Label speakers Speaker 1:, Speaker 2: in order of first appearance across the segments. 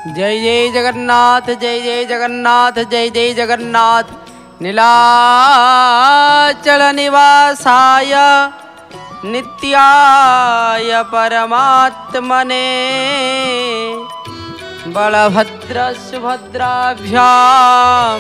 Speaker 1: जय जय जगन्नाथ, जय जय जगन्नाथ, जय जय जगन्नाथ। नीलाचल निवासाय नित्याय परमात्मने बलभद्र सुभद्राभ्यां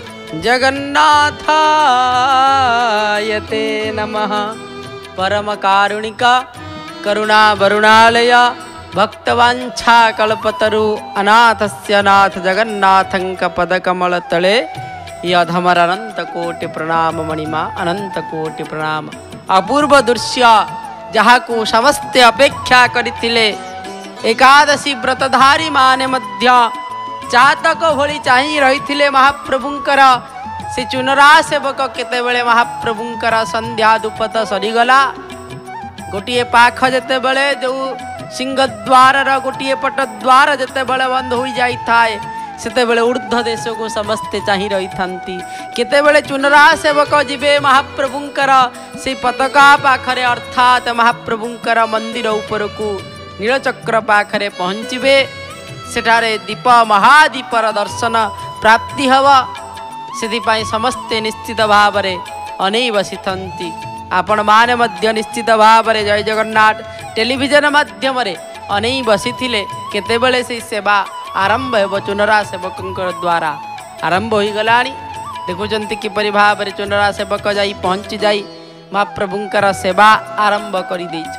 Speaker 1: जगन्नाथाय ते नमः। परम कारुणिका करुणा वरुणालय भक्तवांछा कल्पतरु अनाथस्य नाथ जगन्नाथंक पदकमल तले यधमर अनंत कोटि प्रणाम मणिमा अनंत कोटि प्रणाम। अपूर्व दृश्य जहाँ को समस्ते अपेक्षा करथिले एकादशी व्रतधारी माने मध्य चातक भली चाहि रहिथिले महाप्रभुंकर से चुनरा सेवक केतेबेले महाप्रभुंकर संध्या धूपत सरीगला। गोटे पाख जेते बेले जो सिंहद्वार गोटे पट द्वार जिते बड़े बंद हो जाए सेते बेले ऊर्ध्व देश को समस्ते चाहि रही थांती। केते बेले चुनरा सेवक जीवे महाप्रभुंकर से पताका पाखरे अर्थात महाप्रभुंकर मंदिर ऊपर को नीलचक्र पाखरे पहुँचे सेठारे दीप महादीपर दर्शन प्राप्ति हवा से समस्ते निश्चित भाव अनै बसी थांती। आपण माने मध्य निश्चित भाव जय जगन्नाथ टेलीविजन माध्यम अनै बसी केतेबेले से सेवा आरंभ हो चुनरा सेवक द्वारा आरंभ हो गला। देखुंत किपरि भाव चुनरा सेवक जाई पहुँची जाई महाप्रभुंकर सेवा आरंभ कर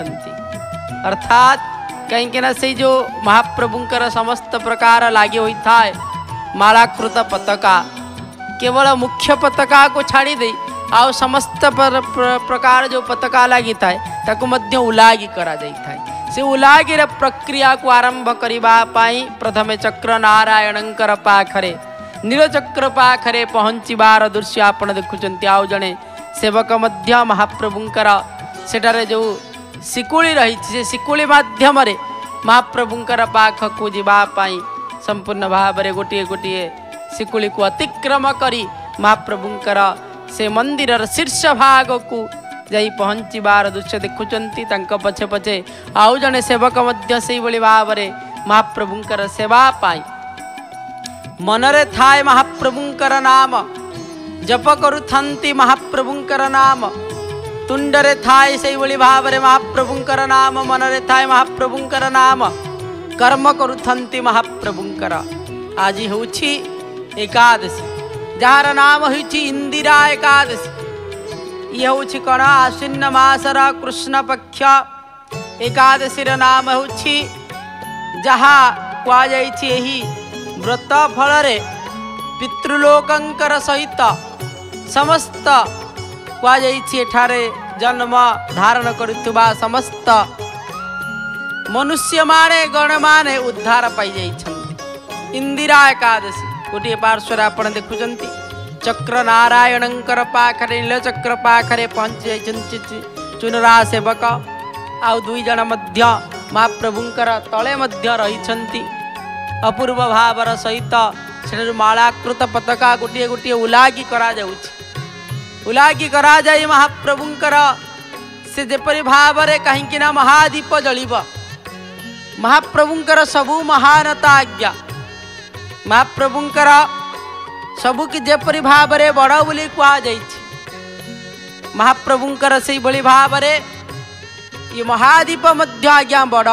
Speaker 1: अर्थात कहीं से जो महाप्रभुंकर समस्त प्रकार लगे होता है मालाकृत पताका केवल मुख्य पताका को छाड़ी दे आउ समस्त प्रकार जो पताका लगी थाए ताकू मध्य उलागी करा जाई थाए। से उलागीर प्रक्रिया को आरंभ करिबा पाई प्रथमे चक्र नारायणंकर पाखरे नीलचक्र पाखरे पहुँचबार दृश्य आपण देखुचंती। आउ जने सेवक मध्य महाप्रभुंकर सेटारे जो शिकुली रही से शिकुली माध्यम महाप्रभुंकर पाखकू जीवा पाई संपूर्ण भाव गोटे गोटे शिकुली को अतिक्रम करी महाप्रभुंकर से मंदिर शीर्ष भाग को जाई पहुँचबार दृश्य देखुचंती। तांको पछे पछे आउ जने सेवक मध्य से भाव महाप्रभुंकर सेवा पाई मनरे थाए महाप्रभुंकर नाम जप करुथंती महाप्रभुंकर नाम तुंडरे थाए से भाव महाप्रभुंकर नाम मनरे थाए महाप्रभुंकर नाम कर्म करुथंती महाप्रभुंकर। आज होछि एकादशी जार नाम होछि इंदिरा एकादशी। ये होछि कण आश्विन मासर कृष्ण पक्ष एकादशीर नाम होछि जहाँ कह जाइछि एही व्रत फल पितृलोकंकर सहित समस्त कह जाइछि एठारे जन्म धारण करुवा समस्त मनुष्य माने गण माने उद्धार पाई जाइछन्ति। इंदिरा एकादशी गोटे पार्श्वर आपण देखुचंती चक्र नारायणंकर पाखरे नीलचक्र पाखरे पहुँची जाइछन्ति चुनरा सेवक आउ दुई जन मध्य महाप्रभुंकर तले मध्य रहिछन्ति। अपूर्व भावर सहित से मालाकृत पताका गोटे गोटे उलागी करा जाउछि। उलागी करा जाई महाप्रभुंकर से जेपरि भाव कहीं महादीप जलिब महाप्रभुंकर सबु महानता आज्ञा महाप्रभुंकर सबु कि जेपरि भाव बड़ बोली कह महाप्रभुंकर से भाव ये महादीप मध्य आज्ञा बड़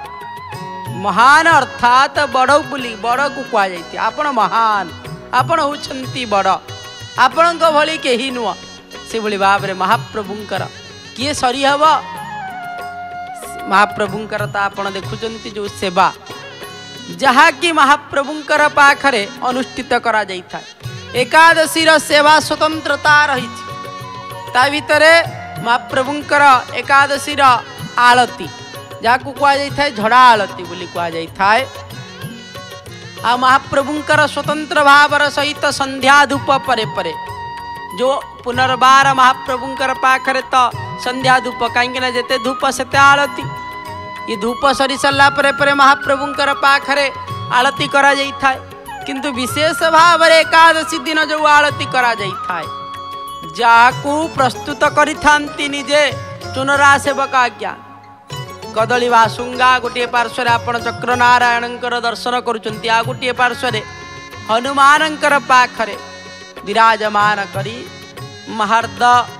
Speaker 1: महान अर्थात बड़ बोली बड़ को कह आपण महान आपण होछंती बड़ आपण भली केही नुह से भाव महाप्रभुंकर किए सरी हब महाप्रभुंकर आपण देखुचंती जो सेवा जहा कि महाप्रभुंकर पाखरे अनुष्ठित करा जाई था। एकादशी सेवा स्वतंत्रता रही ता भितरे महाप्रभुंकर एकादशी आलती जहाँ को कह जाए झड़ा आलती बोली कह जाए आ महाप्रभुंकर स्वतंत्र भावर सहित संध्या धूप परे परे जो पुनर्बार महाप्रभुंकर पाखरे तो संध्या धूप कहीं जेते धूप सेते आलती ये धूप सरी सारा पर महाप्रभुंकर पाखरे आलती करा जाई थाए। किंतु विशेष भाव एकादशी दिन जो आलती करा जाई थाए जाकू प्रस्तुत करि थांती निजे चुनरा सेवक आज्ञा कदली बासुंगा गोटे पार्श्व आपण चक्र नारायणंकर दर्शन करुचंती आ गोटे पार्श्व हनुमानंकर पाखरे विराजमान करी महार्द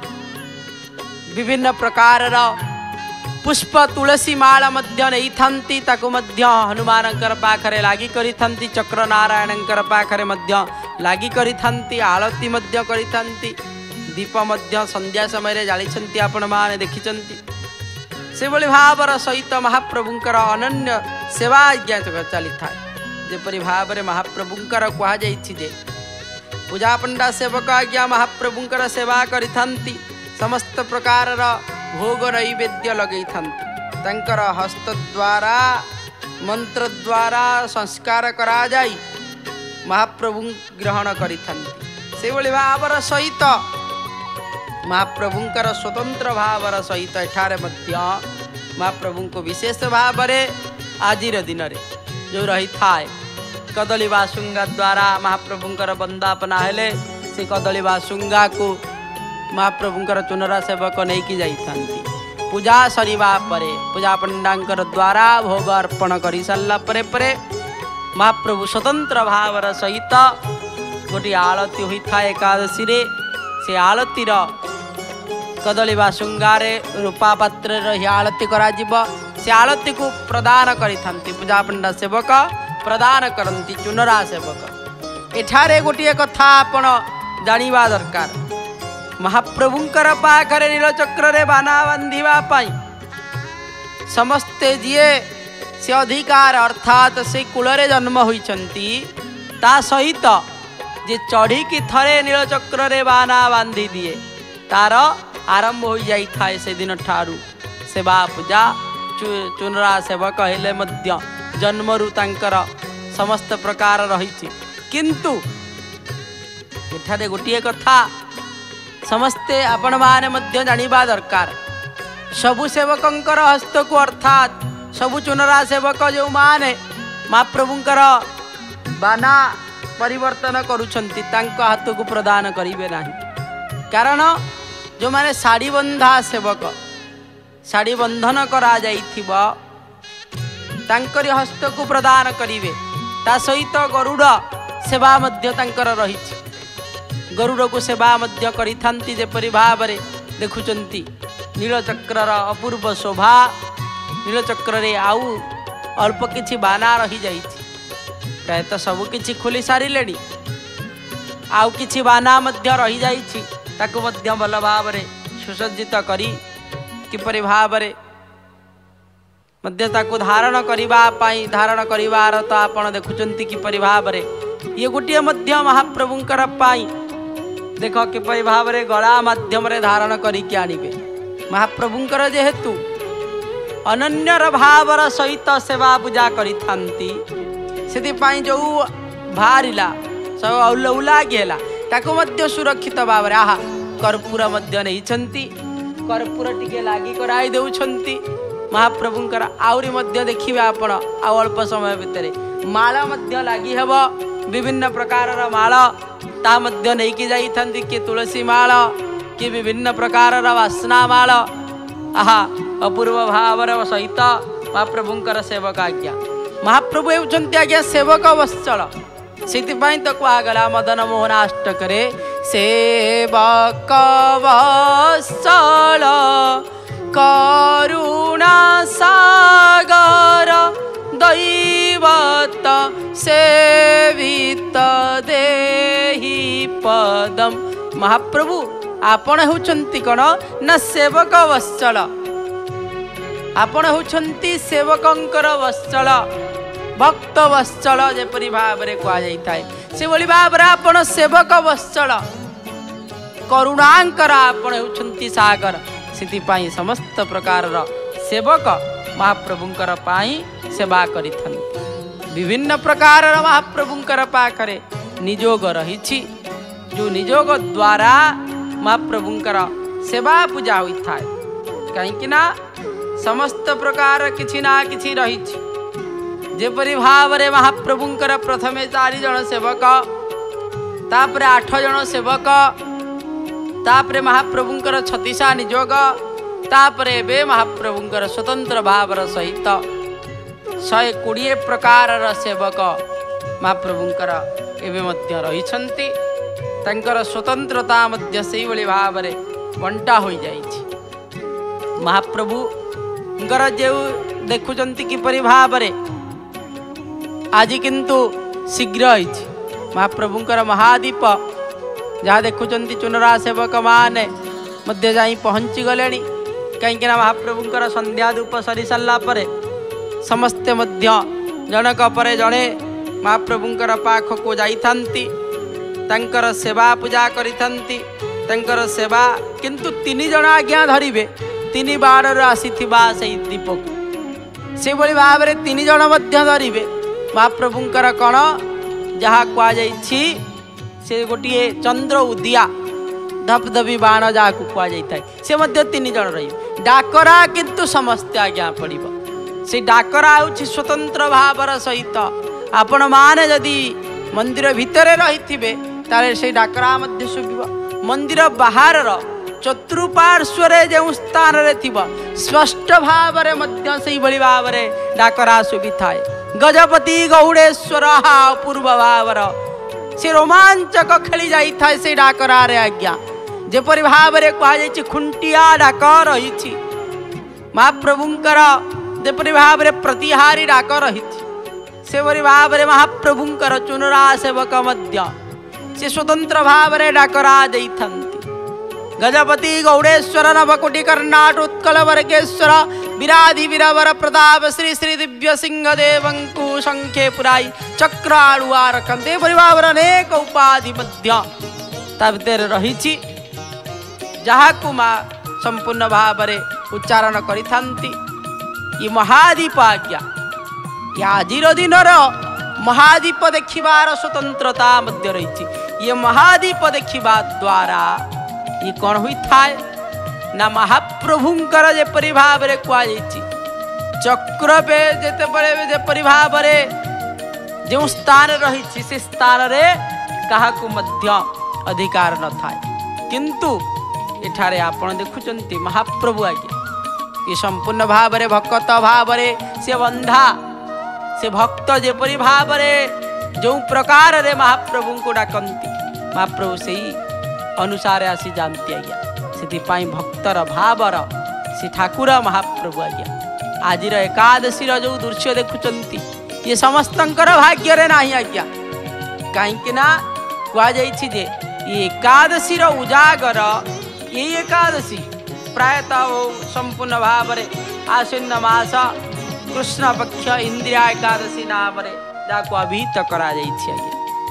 Speaker 1: विभिन्न प्रकार पुष्प तुलसी माला मध्य नहीं थांती ताकु मध्य हनुमानंकर पाखरे लागी करी थांती चक्र नारायणंकर पाखरे मध्य लागी करी थांती आलती मध्य करी थांती दीप मध्य संध्या समय जाली आपण माने देखिचंती से भली भावर सहित महाप्रभुंकर अनन्य सेवा आज्ञा चली थाए जेपरी भाव महाप्रभुंकर कह जे पूजा पंडा सेवक आज्ञा महाप्रभुंकर सेवा करि थांती समस्त प्रकार भोग नैवेद्य लगे तंकर हस्त द्वारा मंत्र द्वारा संस्कार करा जाई महाप्रभु ग्रहण करि थांती से भली भावर सहित महाप्रभुंकर स्वतंत्र भावर सहित एठारे मध्य महाप्रभु को विशेष भाव आज दिन रे जो रही थाए कदली बासुंगा द्वारा महाप्रभुंकर वंदापना हेले से कदली बासुंगा को महाप्रभुंकर चुनरा सेवक नहीं की जाई थांती पूजा सरीबा परे पूजा पंडांकर द्वारा भोग अर्पण करि सारला परे महाप्रभु स्वतंत्र भावर सहित गोटे आलती होई था एकादशी रे से आलतीर कदली बासुंगारे रूपा पात्र रही आलती करा जिवो से आलती को प्रदान करि थांती पूजा पंडा सेवक प्रदान करती चुनरा सेवक एठारे गोटे कथा आपण जानिबा दरकार महाप्रभुंकर पाखरे नीलचक्र रे बाना बांधिबा पाई समस्ते जीए से अधिकार अर्थात से कूलरे जन्म होइचंती ता सहित जे चढ़ी की थरे नीलचक्र रे बाना बांधि दिए तार आरंभ हो जाई थाए से दिन ठारू सेवा पूजा चुनरा सेवक हेले मध्य जन्मरु तांकर समस्त प्रकार रही किंतु एठारे गोटे कथा समस्ते आपण माने मध्य जानिबा दरकार सबु सेवकंकर हस्त को अर्थात सबु चुनरा सेवक जो माने महाप्रभुंकर बाना परिवर्तन करुछंती तांको हाथ को प्रदान करिवे नाही कारण जो माने साड़ी बंधा सेवक साड़ी बंधन करा जाइथिबो तांकरी हस्त को प्रदान करिवे ता सहित गरुड़ सेवा मध्य तांकर रहिछि गरुड़ को सेवा मध्य करि थांती जेपरि भावरे देखुचंती नीलचक्रर अपूर्व शोभा नीलचक्र रे आउ अल्प किछि बाना रही जाइछि प्रायतः सब किछि खोली सारिलेनी आउ किछि बाना मध्य रही जाइछि ताकु मध्य भल भावरे सुसज्जित करी किपरि भावरे मध्य ताकु धारण करिबा पाई धारण करिवार तो आपण देखुचंती किपरि भावरे ये गोटे मध्य महाप्रभुंकर पाई देख किपरि भावरे गला माध्यम रे धारण करिके आनिबे महाप्रभुंकर जेहेतु अनन्यर भावर सहित सेवा पूजा करि थांती सेति पाई जो भारिला सब औलौला गेला ताको मध्य सुरक्षित भावरे आहा कर्पूर मध्य नहिछंती कर्पूर टिके लागी कराई देउछंती महाप्रभुंकर आउरी मध्य देखिबे आपण आ अल्प समय भितरे माला मध्य लागी हेबो विभिन्न प्रकार माला ता मध्य नहीं की जाई थांती के तुलसी माला कि विभिन्न प्रकार वासना माला आहा अपूर्व भावर सहित महाप्रभुंकर सेवक आज्ञा महाप्रभु हेउछंती आज्ञा सेवक वत्सल सेतिपाई तो कहगला मदन मोहन अष्टकरे सेवक वत्सल करुणा सागर दैवत सेवित देहि पदम महाप्रभु आपण होउछंती कण ना सेवक वत्सल आपण होउछंती सेवकंकर वत्सल भक्त वत्सल जेपरि भावरे कहा जाई थाए से बोली भावरे आपण सेवक वत्सल करुणांकर आपण होउछंती सागर सिति पाई समस्त प्रकार सेवक महाप्रभुंकर पाई सेवा करिथंती विभिन्न प्रकार महाप्रभुंकर पाखरे निजोग रहिछि जो निजोग द्वारा महाप्रभुंकर सेवा पूजा होई थाए कहीं ना समस्त प्रकार किछि ना किछि रहिछि जेपरि भावरे महाप्रभुंकर प्रथमे 4 जन सेवक तापरे 8 जन सेवक तापरे महाप्रभुंकर 36 निजोग तापरे बे महाप्रभुंकर स्वतंत्र भावर सहित 120 प्रकार सेवक महाप्रभुंकर एवं मध्य रहिछन्ति। तंकर स्वतंत्रता मध्य सेही भली भावरे बंटा हो जाइछि। महाप्रभुंकर जे देखुचंती किपरि भावरे आज किंतु शीघ्र होइछि। महाप्रभुंकर महादीप जहाँ देखुचंती चुनरा सेवक माने मध्य जाई पहुँची गलेनी। कहीं महाप्रभुंकर संध्या धूप सरी सारा पर समस्ते मध्य जनक परे जड़े महाप्रभुंकर पाख को जाइथांती, तंकर सेवा पूजा करिथांती। तंकर सेवा किंतु 3 जन आज्ञा धरिबे 3 बार आसीथिबा सेई दीपक से भली भाव में 3 जन मध्य धरिबे। महाप्रभुंकर कण जहाँ कह जाइछि से गोटे चंद्र उदिया धपधपी बाण जहाँ कह जाए से मध्य 3 जन रही। डाकरा किंतु समस्ते आज्ञा पड़िबो। से डाकरा होछि स्वतंत्र भावर सहित। आपण माने जदि मंदिर भितर रही तारे से डाकरा मध्य शुभिबो। मंदिर बाहर चतुर्पार्श्व जो स्थान रे थिबो स्पष्ट भाव में मध्य से भली भाव में डाकरा शुभि थाए। गजपति गौड़ेश्वर अपूर्व भावर से रोमांचक खेली जाई थाए से डाकरा रे आज्ञा। जेपरि भाव में कह खुंटिया डाक रही महाप्रभुंकर जेपरि भाव में प्रतिहारी डाक रही से भाव में महाप्रभुंकर चुनरा सेवक मध्य से स्वतंत्र भाव में डाकरा देइथन्ति। गजपति गौड़ेश्वर नवकोटि कर्नाट उत्कल वर्गेश्वर विराधि वीरवर प्रताप श्री श्री दिव्य सिंह देवंकु संख्ये पुराई चक्राड़ुआर कंदे परिवार अनेक उपाधि मध्य भितर रही जहाँ को माँ संपूर्ण भाव में उच्चारण करिथांती। ये महादीप आज्ञा या आजिर दिन महादीप देखिबार स्वतंत्रता मध्य रही। ये महादीप देखिबा द्वारा ये कौन हुई थाए ना महाप्रभुंकर जेपरि भाव में कहुई चक्र पे जेते बड़े जेपरि भाव में जो स्थान रही से स्थान रे कहा को मध्य अधिकार न थाए। किंतु एठारे आपण देखुचंती महाप्रभु आज्ञा ये संपूर्ण भाव में भक्त भाव में से बंधा से भक्त जेपरि भाव में जो प्रकार रे महाप्रभु को डाकंती महाप्रभु से ही अनुसार आसी जानती आज्ञा। से भक्तर भावर से ठाकुर महाप्रभु आज्ञा। आज एकादशी जो दृश्य देखुचंती ये समस्तंकर भाग्य रे नाही आज्ञा। कहीं ना कह जाइछि जे ये एकादशी उजागर ये एकादशी प्रायतः संपूर्ण भाव में आश्विन मास कृष्ण पक्ष इंद्रिया एकादशी नाम जाको अभिहित करा जाइछि आज्ञा।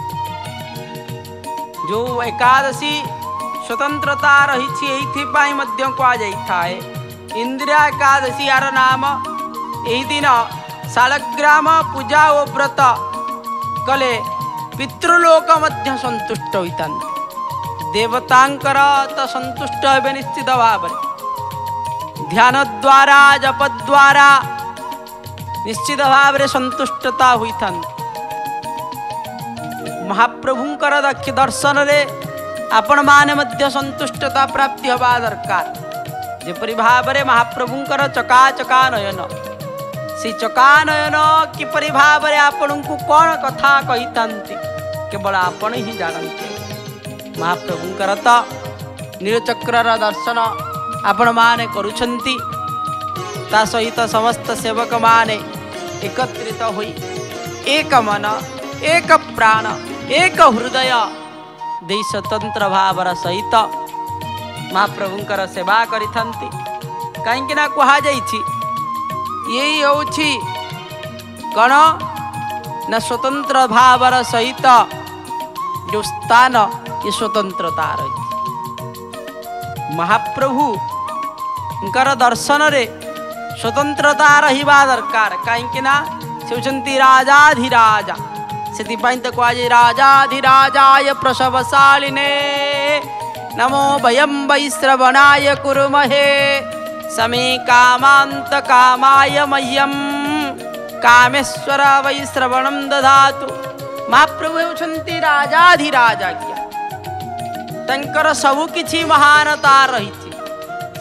Speaker 1: जो एकादशी स्वतंत्रता रही कहुए इंदिरा एकादशी यार नाम यही दिन शालग्राम पूजा और व्रत कले पितृलोक मध्य संतुष्ट होता देवतांकर तो संतुष्ट हे निश्चित भाव ध्यान द्वारा जप द्वारा निश्चित भाव में संतुष्टता होता। महाप्रभुंकर दर्शन रे आपण माने मध्य संतुष्टता प्राप्ति हवा दरकार। जेपरि भाव में महाप्रभुंकर चकाचका नयन से चका नयन किपरि भाव में आपण को कौन कथा कही केवल आपण ही जानते। महाप्रभुंकर तो नीलचक्र दर्शन आपण माने करुछंती ता सहित समस्त सेवक माने एकत्रित होई एक मन एक प्राण एक हृदय दे स्वतंत्र भावर सहित महाप्रभुंकर सेवा करिथंती। कहीं ना कहा जाइछि यही होछि कण न स्वतंत्र भावर सहित जो स्थान ये स्वतंत्रता रही। महाप्रभु दर्शन रे स्वतंत्रता रहिबा दरकार। कहीं ना से होचंती राजाधिराजा से तो कहुए राजाधिराजाय प्रसवशालिने नमो भयं वैश्रवणाय कुर्महे समे कामांत कामाय मह्यम कामेश्वर वैश्रवणं दधातु। महाप्रभु होचंती राजाधिराजा तंकर सबु किछि महानता रही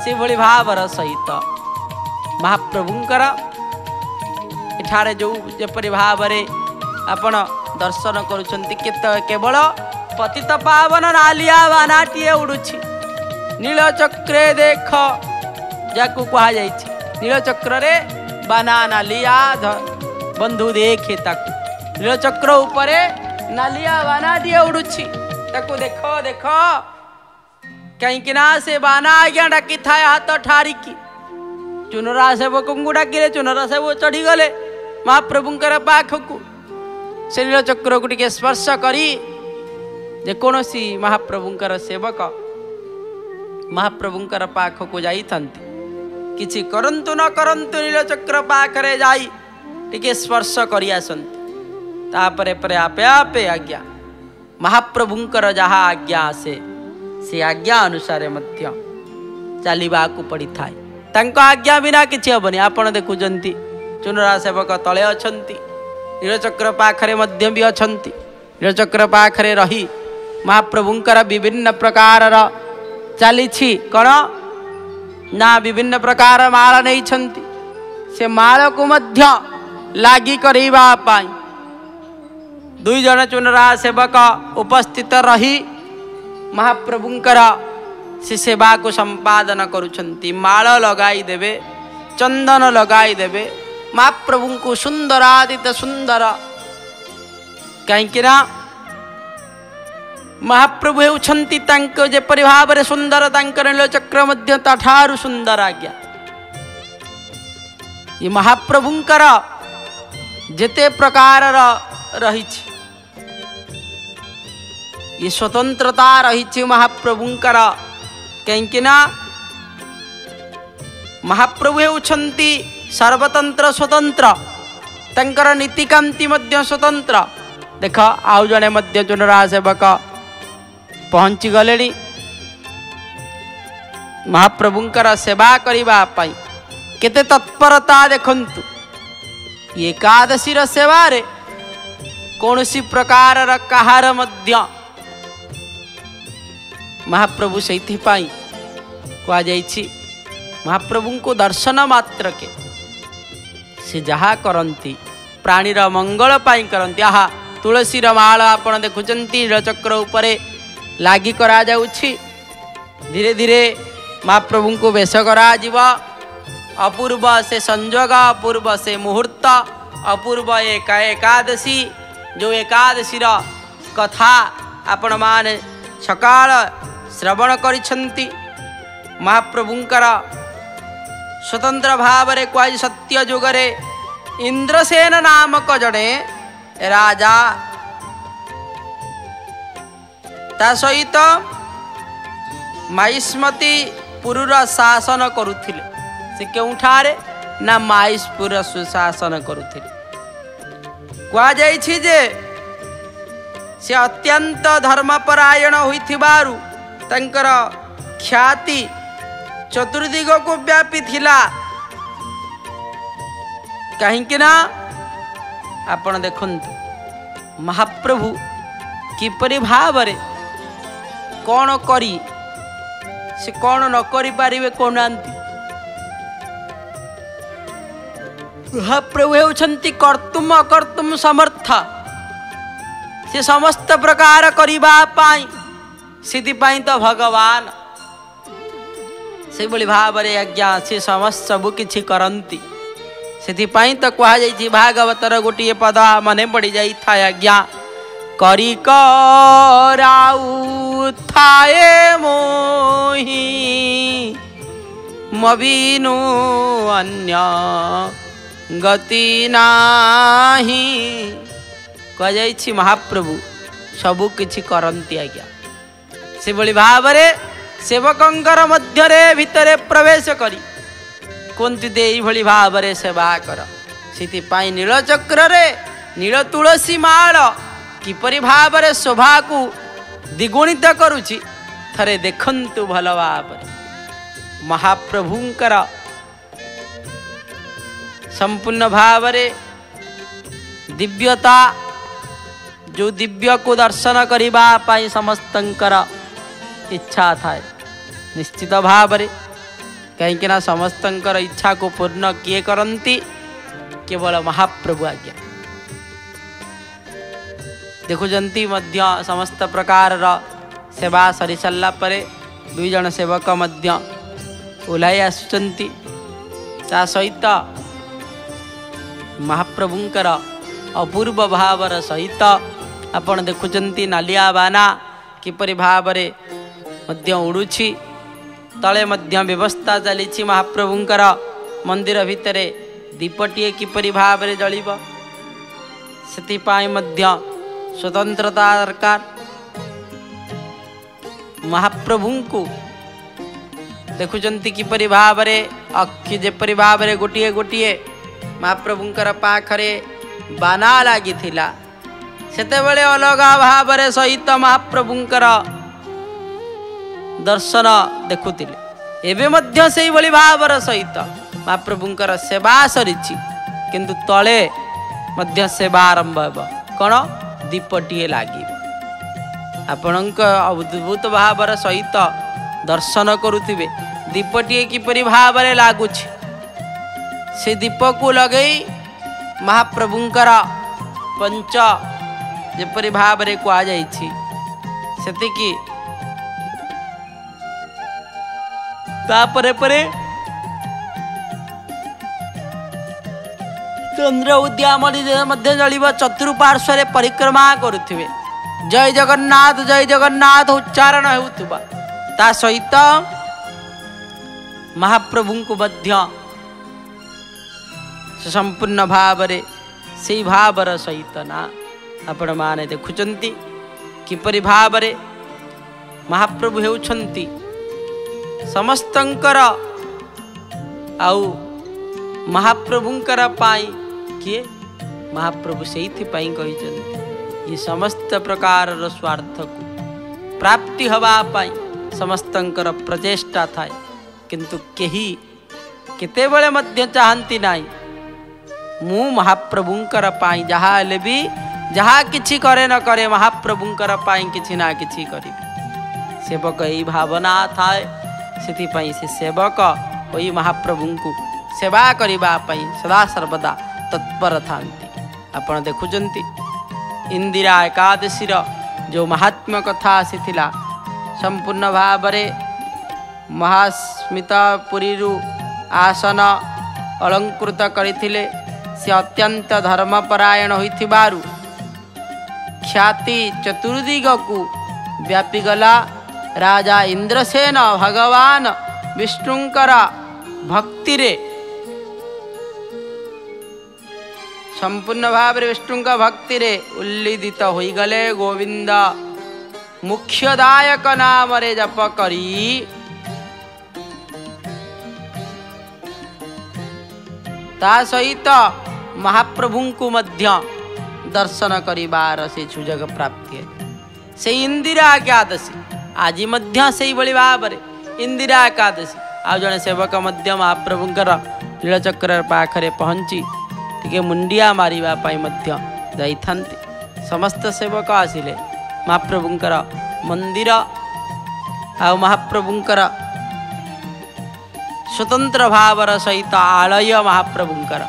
Speaker 1: से भली भावर सहित महाप्रभुंकर एठारे जो जेपरि भावरे आपण दर्शन करुछंती केवल पतित पावन नालिया बानाटिए उड़ुछि नीलचक्रे देख जाकू कहा जाइछि नीलचक्र रे बाना नालिया बंधु देखे ताकू नीलचक्र उपरे नालिया बानाटिए उड़ुछि ताकू देखो देखो कहीं ना से बाना आज्ञा डाकी था हाथ ठारिकी चुनरा सेवक को डाकिले चुनरा सेवक चढ़ी गले महाप्रभुंकर पाखकू से नीलचक्र को टिके स्पर्श करी जेकोसी महाप्रभुंकर सेवक महाप्रभुंकर पाखकू जाइथंती किछि करंतु न करंतु नीलचक्र पाखरे जाई टिके स्पर्श करि आसंती तापरे परे आपे आपे आज्ञा महाप्रभुंकर जहा आज्ञा आसे से आज्ञा अनुसार मध्य चलवाकू पड़ी थाए तांको आज्ञा बिना किछि हबनी आपण देखुचंती चुनरा सेवक तले अछंती नीलचक्र पाखरे मध्य भी अछंती नीलचक्र पाखरे रही महाप्रभुंकर विभिन्न प्रकार चलीछि कण ना विभिन्न प्रकार माला नहीं छंती से माला को मध्य लागी करैबा पाई दुई जन चुनरा सेवक उपस्थित रही महाप्रभुंकर से सेवा को संपादन करुछंती माल लगाई देवे चंदन लगाई देवे महाप्रभु को सुंदरादित सुंदर कहीं महाप्रभु हेउछंती तांको जेपरि भावरे सुंदर तांकर नीलचक्र मध्य तठारु सुंदर आज्ञा ये महाप्रभुंकर जेते प्रकार रही ये स्वतंत्रता रही महाप्रभुंकर कहीं महाप्रभु हेउछंती सर्वतंत्र स्वतंत्र तंकर नीतिकांति मध्य स्वतंत्र देख आउ जने मध्य चुनरा सेवक पहुंची गले महाप्रभुंकर सेवा करिबा पाई केते तत्परता देखंतु एकादशी सेवा रे कौनसी प्रकार कहार मध्य महाप्रभु से कह जाइछि महाप्रभु को दर्शन मात्र के से जहा करती प्राणीर मंगल पाई करती आहा तुलसीर माला आपण देखुचंती नीलचक्र उपरे लागी करा जाउछि धीरे धीरे महाप्रभु को वेश करा जीवा अपूर्व से संजोग अपूर्व से मुहूर्त अपूर्व एकादशी जो एकादशी कथा आपण माने सकाळ श्रवण करिछंती महाप्रभुंकर स्वतंत्र भाव रे कहि सत्य जुगरे इंद्रसेन नामक जड़े राजा ता सहित माइस्मती पुरुर शासन करुथिले से केउठारे ना माइसपुर सुशासन करुथिले कह जाइछि जे से अत्यंत धर्मपरायण होइथिबारु तंकर ख्याति चतुर्दिग को व्यापी थिला कहीं ना आपण देखंतु महाप्रभु किपरि भावरे कौन करी से कौन न करि पारिबे कोनांती महाप्रभु हेउछंती कर्तुम अकर्तुम समर्थ से समस्त प्रकार करिबा पाई सिद्धि पाई तो भगवान से भली भावरे आज्ञा से समस्त सबु किछि करंती से तो कह जाइछि भागवतर गोटे पद मने पड़ी जाई था आज्ञा करी कराउ थाए मोहि मबीनु अन्य गति नाही कह जाइछि महाप्रभु सबु किछि करंती आज्ञा से भली भावरे सेवकंकर मध्यरे भितरे प्रवेश करी कुंती दे भली भावरे सेवा कर सिथिपाई नीलचक्र रे नील तुलसी माल किपरि भावरे शोभा को द्विगुणित करुछि थरे देखंतु भल भावरे महाप्रभुंकर संपूर्ण भावरे दिव्यता जो दिव्य को दर्शन करिबा पाई समस्तंकर इच्छा थाए निश्चित भावरे कहीं समस्तंकर इच्छा को पूर्ण किए करती केवल महाप्रभु आज्ञा देखुंती समस्त प्रकार सेवा सरी सारा पर दुई जन सेवक ओह्लाई आसुचंती ता सहित महाप्रभुंकर अपूर्व भावर सहित आपण देखुंती नालिया बाना किपरि भावरे मध्य उड़ुछि तले मध्य व्यवस्था चली महाप्रभुंकर मंदिर भितरे दीपटीए किपरि भावरे जलिब सेतिपाई मध्य स्वतंत्रता दरकार महाप्रभुंकु देखुंती किपरि भावरे अक्षि जेपरि भावरे गोटिए गोटिए महाप्रभुंकर पाखरे बाना लगी सेतेबेले अलगा भावरे सहित महाप्रभुंकर दर्शन देखुतिले एबे मध्य सेही भली भावर सहित महाप्रभुंकर सेवा सरीछि किंतु तले मध्य सेवा आरंभ हेब कौन दीपटीए लागी आपणक अद्भुत भावर सहित दर्शन करुथिबे दीपटीए किपरि भावरे लागुछि से दीप को लगई महाप्रभुंकर पंच जेपरि भावरे कुआ जाइछि सेतिकी तापरे परे चंद्र उद्यामली मध्य जलिब चतुर्पार्श्व परिक्रमा करुथिबे जय जगन्नाथ उच्चारण हेउथुबा ता सहित महाप्रभु को मध्य संपूर्ण भावरे से भावर सहित ना आपण माने देखुचंती किपरि भावरे महाप्रभु हेउछंती समस्तंकर आउ महाप्रभुंकर पाई किए महाप्रभु सेइथि पाई कहिचंती ये समस्त प्रकार स्वार्थ को प्राप्ति हवा पाई समस्तंकर प्रचेष्टा थाए किंतु केही केतेबेले मध्य चाहंती नाही मु महाप्रभुंकर पाई जहा हेले भी जहा किछि करे न करे महाप्रभुंकर पाई किछि ना किछि करिबी सेवक यही भावना थाए सेति पाई से सेवक वही महाप्रभुंकु सेवा करिबा पाई सदा सर्वदा तत्पर थांती आपण देखुचंती इंदिरा एकादशी जो महात्म्य कथा आसीथिला संपूर्ण भावरे महास्मितापुरी आसन अलंकृत करथिले से अत्यंत धर्मपरायण होइथिबारु ख्याति चतुर्दिग को व्यापीगला राजा इंद्रसेन भगवान विष्णुंकर भक्ति रे संपूर्ण भाव विष्णु भक्ति रे उल्लिदित हो गले गोविंद मुख्यदायक नाम रे जप करी ता सहित महाप्रभु को मध्य दर्शन करिबार से सुजग प्राप्ति है से इंदिरा एकादशी आज मध्य से भली भाव इंदिरा एकादशी आ जड़े सेवक मध्य महाप्रभुंकर नीलचक्र पाखरे पहुँची टे मुंडिया मारिबा पाई मध्य जाइथांती समस्त सेवक आसिले महाप्रभुंकर मंदिर आ महाप्रभुंकर स्वतंत्र भावर सहित आलय महाप्रभुंकर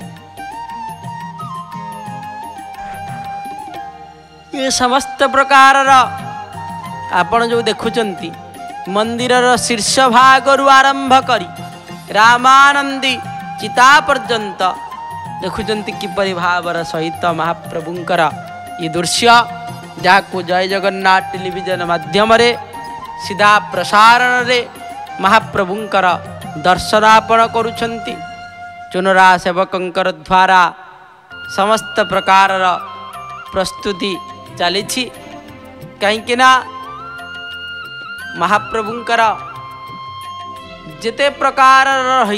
Speaker 1: ये समस्त प्रकार आपण जो देखुचंती मंदिर शीर्ष भाग आरंभ करी रामानंदी चिता पर्यंत देखुचंती किपरि भावर सहित महाप्रभुंकर ये दृश्य जहाँ जय जगन्नाथ टेलीविजन माध्यम रे सीधा प्रसारण रे महाप्रभुंकर दर्शनापण करुछंती चुनरा सेवकंकर द्वारा समस्त प्रकार प्रस्तुति चली कहीं महाप्रभुंकर जेते प्रकार रही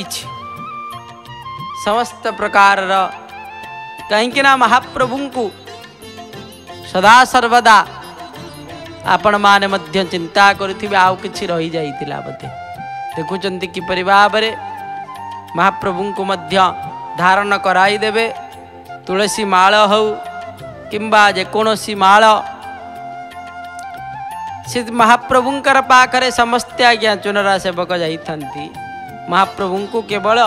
Speaker 1: समस्त प्रकार कहीं महाप्रभु को सदा सर्वदा आपण माने मध्य चिंता करुथिबे आउ किछि रही जाइतिला बोधे देखुचंती किपरि भाबरे महाप्रभु को मध्य धारण कराई देबे तुलसी माळ हौ किंबा जेकोसी माळ से महाप्रभुंकर पाखरे समस्त आज्ञा चुनरा सेवक जाइथंती महाप्रभु को केवल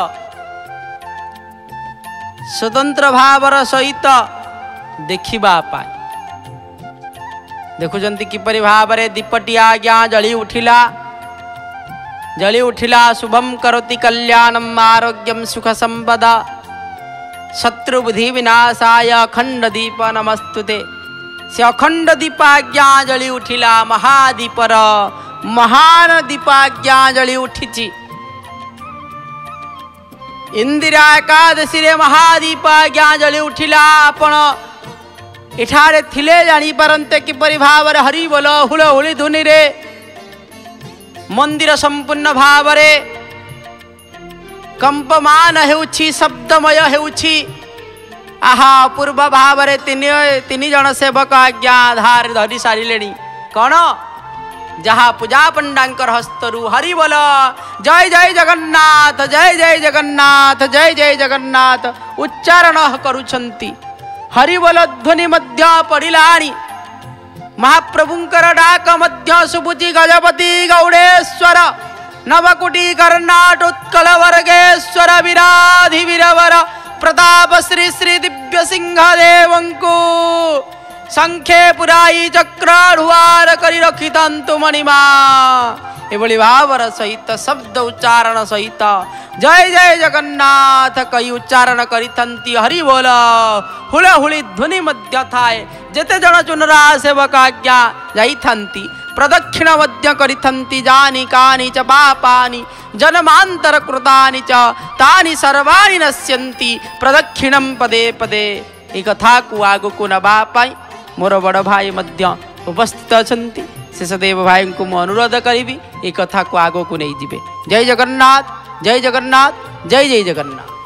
Speaker 1: स्वतंत्र भावर सहित देखा पाए देखुंत किपरि भाव दीपटी आज्ञा जली उठिला शुभम करोति कल्याणम आरोग्यम सुख संपदा शत्रुबुद्धि विनाशाय अखंड दीप नमस्तुते से अखंड दीपाज्ञा जली उठिला महादीपर महान दीपाज्ञा जली उठी इंदिरा एकादशी रे महादीपाज्ञा जली उठिला आपण इठारे थिले जानी पारंते किपरि भाव हरि बोल हुलहुली धुनि रे मंदिर संपूर्ण भाव रे कंपमान हेउछि शब्दमय हेउछि आहा पूर्व भाव रे तीन जन सेवक आज्ञा आधार धरी सारिलेनी कौन जहाँ पूजा पंडांकर हस्तरु हरि बोल जय जय जगन्नाथ जय जय जगन्नाथ जय जय जगन्नाथ उच्चारण करुछंती हरि बोल ध्वनि मध्य पड़िलाणी महाप्रभुंकर डाक मध्य सुबुचि गजपति गौड़ेश्वर नवकुटी कर्नाट उत्कल वर्गेश्वर विराधि वीरवर प्रताप श्री श्री दिव्य सिंह देवंकु संख्ये पुराई चक्राढ़ुआर करी रखितंतु मणिमा एभली भावर सहित शब्द उच्चारण सहित जय जय जगन्नाथ कई उच्चारण करिथंती हरि बोल हुलहुली ध्वनि मध्य थाए जेते जन चुनरा सेवक आज्ञा जाइथंती प्रदक्षिण मध्य करिथंती जानी कानि च पापानि जन्मांतर कृतानि च तानि सर्वाणि नश्यन्ति प्रदक्षिणं पदे पदे ए कथा को आगु को नबा पाई मोर बड़ भाई मध्य उपस्थित अछंती शेषदेव भाई को मु अनुरोध करी ए कथा को आगो को नहीं जिबे जय जगन्नाथ जय जगन्नाथ जय जय जगन्नाथ।